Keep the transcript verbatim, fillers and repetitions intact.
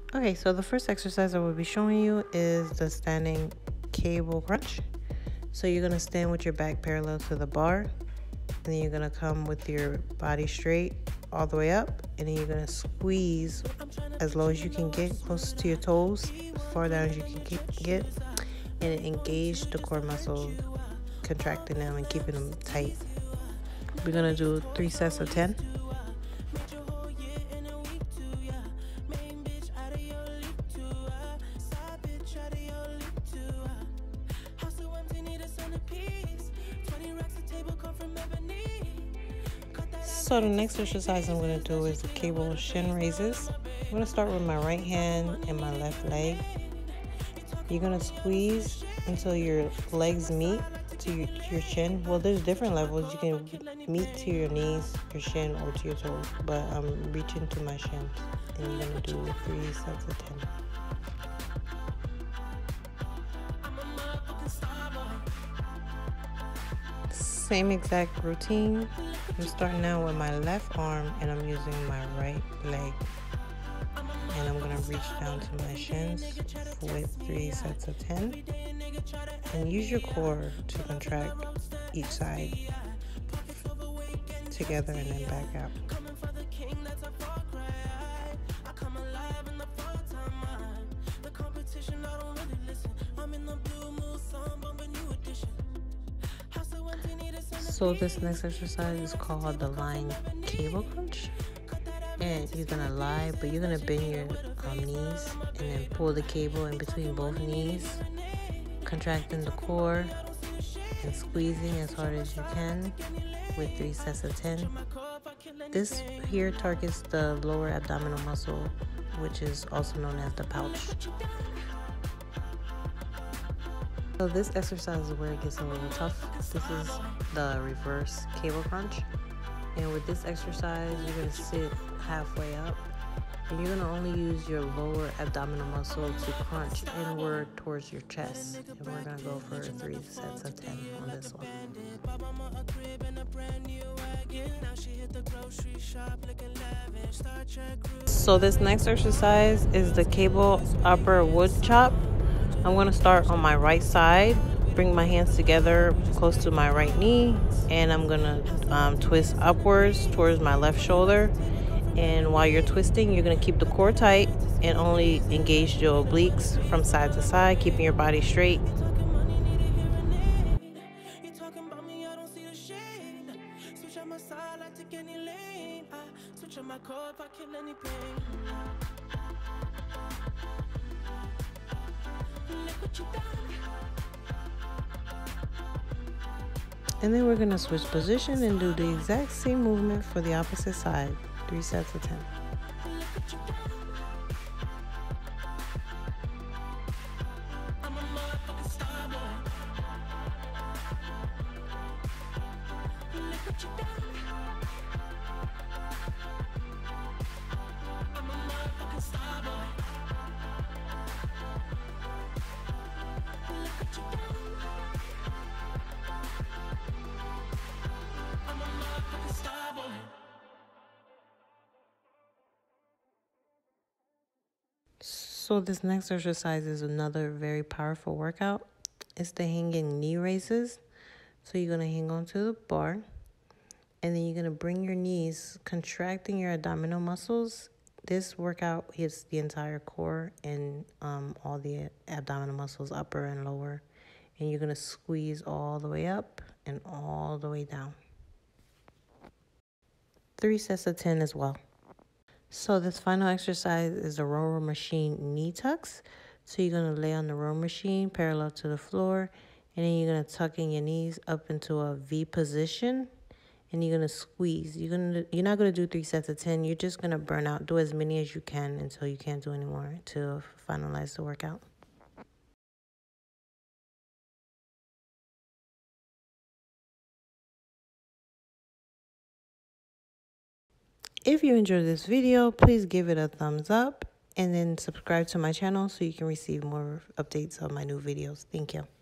Okay, so the first exercise I will be showing you is the standing cable crunch. So you're going to stand with your back parallel to the bar, and then you're going to come with your body straight all the way up, and then you're going to squeeze as low as you can get, close to your toes, as far down as you can get, and engage the core muscle, contracting them and keeping them tight. We're going to do three sets of ten. So the next exercise I'm going to do is the cable shin raises. I'm going to start with my right hand and my left leg. You're going to squeeze until your legs meet to your, to your shin. Well, there's different levels. You can meet to your knees, your shin, or to your toes. But I'm reaching to my shins. And you're going to do three sets of ten. Same exact routine. I'm starting out with my left arm and I'm using my right leg. And I'm going to reach down to my shins with three sets of ten. And use your core to contract each side together and then back out. So this next exercise is called the lying cable crunch. And you're gonna lie, but you're gonna bend your um, knees and then pull the cable in between both knees, contracting the core and squeezing as hard as you can with three sets of ten. This here targets the lower abdominal muscle, which is also known as the pouch. So this exercise is where it gets a little tough. This is the reverse cable crunch. And with this exercise, you're going to sit halfway up. And you're going to only use your lower abdominal muscle to crunch inward towards your chest. And we're going to go for three sets of ten on this one. So this next exercise is the cable upper wood chop. I'm going to start on my right side, bring my hands together close to my right knee, and I'm going to um, twist upwards towards my left shoulder. And while you're twisting, you're going to keep the core tight and only engage your obliques from side to side, keeping your body straight. And then we're going to switch position and do the exact same movement for the opposite side. Three sets of ten. So this next exercise is another very powerful workout. It's the hanging knee raises. So you're going to hang onto the bar, and then you're going to bring your knees, contracting your abdominal muscles. This workout hits the entire core and um, all the abdominal muscles, upper and lower. And you're going to squeeze all the way up and all the way down. Three sets of ten as well. So this final exercise is the rower machine knee tucks. So you're going to lay on the rower machine parallel to the floor, and then you're going to tuck in your knees up into a V position, and you're going to squeeze. You're going to you're not going to do three sets of ten. You're just going to burn out. Do as many as you can until you can't do anymore to finalize the workout. If you enjoyed this video, please give it a thumbs up and then subscribe to my channel so you can receive more updates of my new videos. Thank you.